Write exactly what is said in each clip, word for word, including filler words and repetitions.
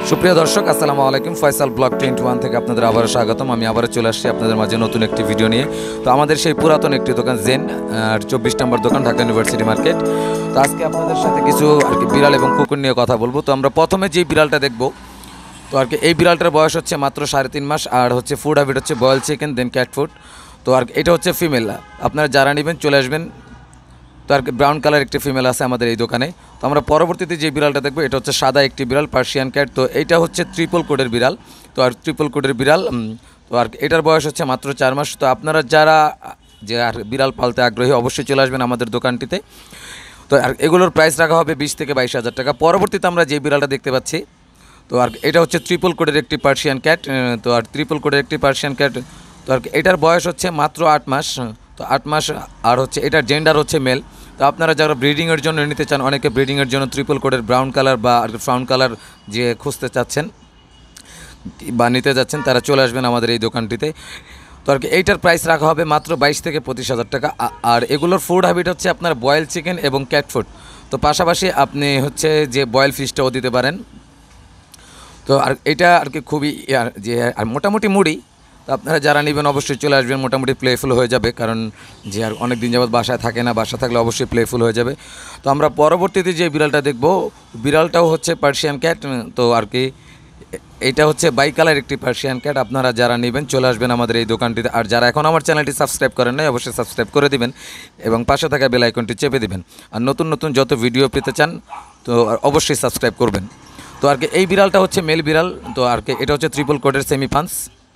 সুপ্রিয় দর্শক, আসসালামু আলাইকুম। ফয়সাল ব্লগ টোয়েন্টি ওয়ান থেকে আপনাদের আবারও স্বাগতম। আমি আবারও চলে আসছি আপনাদের মাঝে নতুন একটি ভিডিও নিয়ে। তো আমাদের সেই পুরাতন একটি দোকান জেন আর চব্বিশ নম্বর দোকান, ঢাকা ইউনিভার্সিটি মার্কেট। তো আজকে আপনাদের সাথে কিছু আর কি বিড়াল এবং কুকুর নিয়ে কথা বলবো। তো আমরা প্রথমে যে বিড়ালটা দেখবো, তো আর কি এই বিড়ালটার বয়স হচ্ছে মাত্র সাড়ে তিন মাস, আর হচ্ছে ফুড হ্যাবিট হচ্ছে boil chicken then cat food. তো আর এটা হচ্ছে ফিমেল। আপনারা যারা নেবেন চলে আসবেন। তো আর কি ব্রাউন কালার একটি ফিমেল আছে আমাদের এই দোকানে। তো আমরা পরবর্তীতে যে বিড়ালটা দেখবো, এটা হচ্ছে সাদা একটি বিড়াল, পার্সিয়ান ক্যাট। তো এইটা হচ্ছে ট্রিপল কোডের বিড়াল। তো আর ট্রিপল কোডের বিড়াল, তো আর এটার বয়স হচ্ছে মাত্র চার মাস। তো আপনারা যারা যে আর বিড়াল পালতে আগ্রহী অবশ্যই চলে আসবেন আমাদের দোকানটিতে। তো আর এগুলোর প্রাইস রাখা হবে বিশ থেকে বাইশ হাজার টাকা। পরবর্তীতে আমরা যে বিড়ালটা দেখতে পাচ্ছি, তো আর এটা হচ্ছে ট্রিপল কোডের একটি পার্সিয়ান ক্যাট। তো আর ট্রিপল কোডের একটি পার্সিয়ান ক্যাট। তো আর এটার বয়স হচ্ছে মাত্র আট মাস। তো আট মাস আর হচ্ছে এটার জেন্ডার হচ্ছে মেল। তো আপনারা যারা ব্রিডিংয়ের জন্য নিতে চান, অনেকে ব্রিডিংয়ের জন্য ট্রিপল কোডের ব্রাউন কালার বা ব্রাউন কালার যে খুঁজতে চাচ্ছেন বা নিতে যাচ্ছেন, তারা চলে আসবেন আমাদের এই দোকানটিতে। তো আর কি এইটার প্রাইস রাখা হবে মাত্র বাইশ থেকে পঁচিশ হাজার টাকা। আর এগুলোর ফুড হ্যাবিট হচ্ছে আপনার বয়েল চিকেন এবং ক্যাট ফুড। তো পাশাপাশি আপনি হচ্ছে যে বয়েল ফিশটাও দিতে পারেন। তো আর এটা আর কি খুবই যে আর মোটামুটি মুড়ি। তো আপনারা যারা নেবেন অবশ্যই চলে আসবেন, মোটামুটি প্লেফুল হয়ে যাবে, কারণ যে আর অনেক দিন যাবত বাসায় থাকে না, বাসা থাকলে অবশ্যই প্লেফুল হয়ে যাবে। তো আমরা পরবর্তীতে যে বিড়ালটা দেখব, বিড়ালটাও হচ্ছে পার্সিয়ান ক্যাট। তো আর কি এটা হচ্ছে বাই কালার একটি পার্সিয়ান ক্যাট। আপনারা যারা নেবেন চলে আসবেন আমাদের এই দোকানটিতে। আর যারা এখন আমার চ্যানেলটি সাবস্ক্রাইব করেন নাই অবশ্যই সাবস্ক্রাইব করে দিবেন এবং পাশে থাকা বেল আইকনটি চেপে দিবেন। আর নতুন নতুন যত ভিডিও পেতে চান তো অবশ্যই সাবস্ক্রাইব করবেন। তো আর কি এই বিড়ালটা হচ্ছে মেল বিড়াল। তো আর কি এটা হচ্ছে ট্রিপল কোডের সেমি পাঞ্চ।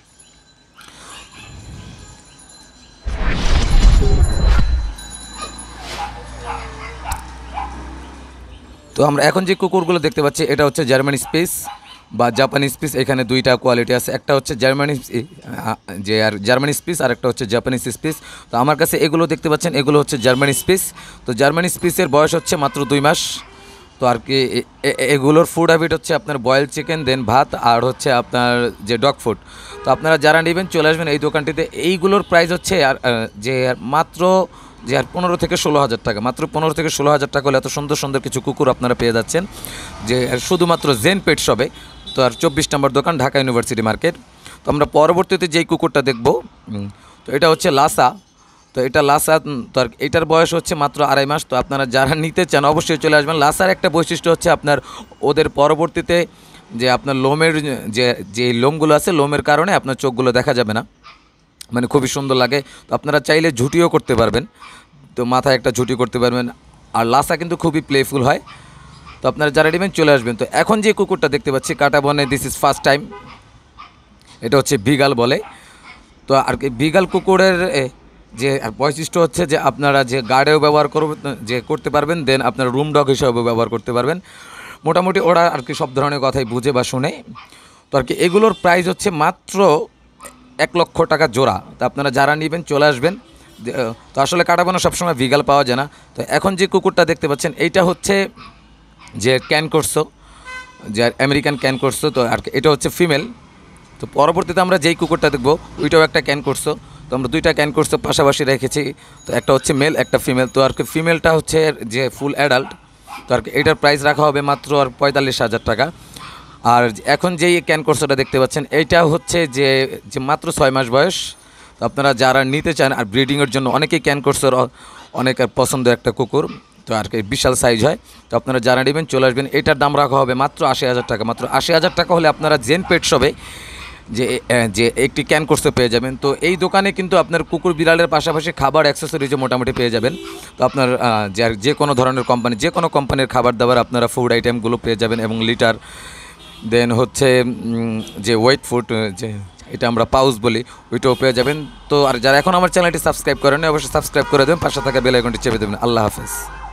তো আমরা এখন যে কুকুরগুলো দেখতে পাচ্ছি, এটা হচ্ছে জার্মান স্পেস বা জাপানি স্পিস। এখানে দুইটা কোয়ালিটি আছে, একটা হচ্ছে জার্মানি যে আর জার্মানি স্পিস, আর একটা হচ্ছে জাপানিজ স্পিস। তো আমার কাছে এগুলো দেখতে পাচ্ছেন, এগুলো হচ্ছে জার্মানি স্পিস। তো জার্মানি স্পিসের বয়স হচ্ছে মাত্র দুই মাস। তো আর কি এগুলোর ফুড হ্যাবিট হচ্ছে আপনার বয়েল চিকেন দেন ভাত, আর হচ্ছে আপনার যে ডগ ফুড। তো আপনারা যারা নেবেন চলে আসবেন এই দোকানটিতে। এইগুলোর প্রাইস হচ্ছে আর যে মাত্র যে আর পনেরো থেকে ষোলো হাজার টাকা। মাত্র পনেরো থেকে ষোলো হাজার টাকা হলে এত সুন্দর সুন্দর কিছু কুকুর আপনারা পেয়ে যাচ্ছেন, যে শুধুমাত্র জেন পেট শপে। তো আর চব্বিশ নম্বর দোকান, ঢাকা ইউনিভার্সিটি মার্কেট। তো আমরা পরবর্তীতে যেই কুকুরটা দেখব, তো এটা হচ্ছে লাসা। তো এটা লাসা। তো আর এটার বয়স হচ্ছে মাত্র আড়াই মাস। তো আপনারা যারা নিতে চান অবশ্যই চলে আসবেন। লাসার একটা বৈশিষ্ট্য হচ্ছে আপনার ওদের পরবর্তীতে যে আপনার লোমের যে যে লোমগুলো আছে, লোমের কারণে আপনার চোখগুলো দেখা যাবে না, মানে খুবই সুন্দর লাগে। তো আপনারা চাইলে ঝুটিও করতে পারবেন, তো মাথায় একটা ঝুটি করতে পারবেন। আর লাসা কিন্তু খুবই প্লেফুল হয়। তো আপনারা যারা নেবেন চলে আসবেন। তো এখন যে কুকুরটা দেখতে পাচ্ছি কাটা বনে, দিস ইজ ফার্স্ট টাইম। এটা হচ্ছে বিগাল বলে। তো আর কি বিগাল কুকুরের যে বৈশিষ্ট্য হচ্ছে যে আপনারা যে গার্ডেও ব্যবহার করবেন, যে করতে পারবেন, দেন আপনার রুম ডগ হিসাবেও ব্যবহার করতে পারবেন। মোটামুটি ওরা আর কি সব ধরনের কথাই বুঝে বা শুনে। তো আর কি এগুলোর প্রাইস হচ্ছে মাত্র এক লক্ষ টাকা জোড়া। তো আপনারা যারা নেবেন চলে আসবেন। তো আসলে কাটাবনা সবসময় বিগাল পাওয়া যায় না। তো এখন যে কুকুরটা দেখতে পাচ্ছেন, এইটা হচ্ছে যে ক্যান করছো, যে আমেরিকান ক্যান করছো। তো আর এটা হচ্ছে ফিমেল। তো পরবর্তীতে আমরা যেই কুকুরটা দেখবো ওইটাও একটা ক্যান করছো। তো আমরা দুইটা ক্যান করছো পাশাপাশি রেখেছি। তো একটা হচ্ছে মেল, একটা ফিমেল। তো আর কি ফিমেলটা হচ্ছে যে ফুল অ্যাডাল্ট। তো আর কি এটার প্রাইস রাখা হবে মাত্র আর পঁয়তাল্লিশ হাজার টাকা। আর এখন যেই ক্যান কোর্সটা দেখতে পাচ্ছেন, এইটা হচ্ছে যে যে মাত্র ছয় মাস বয়স। তো আপনারা যারা নিতে চান আর ব্রিডিংয়ের জন্য, অনেকেই ক্যান কোর্সের অনেক পছন্দের একটা কুকুর। তো আর কি বিশাল সাইজ হয়। তো আপনারা যারা নেবেন চলে আসবেন। এটার দাম রাখা হবে মাত্র আশি হাজার টাকা। মাত্র আশি হাজার টাকা হলে আপনারা জেন পেট শপে যে যে একটি ক্যান কোর্সে পেয়ে যাবেন। তো এই দোকানে কিন্তু আপনার কুকুর বিড়ালের পাশাপাশি খাবার অ্যাক্সেসরিজও মোটামুটি পেয়ে যাবেন। তো আপনার যে যে কোনো ধরনের কোম্পানি, যে কোনো কোম্পানির খাবার দাবার আপনারা ফুড আইটেমগুলো পেয়ে যাবেন, এবং লিটার দেন হচ্ছে যে ওয়েট ফুড, যে এটা আমরা পাউচ বলি, ওইটাও পেয়ে যাবেন। তো আর যারা এখন আমার চ্যানেলটি সাবস্ক্রাইব করেন অবশ্যই সাবস্ক্রাইব করে দেবেন, পাশে থাকা বেল আইকনটি চেপে দেবেন। আল্লাহ হাফেজ।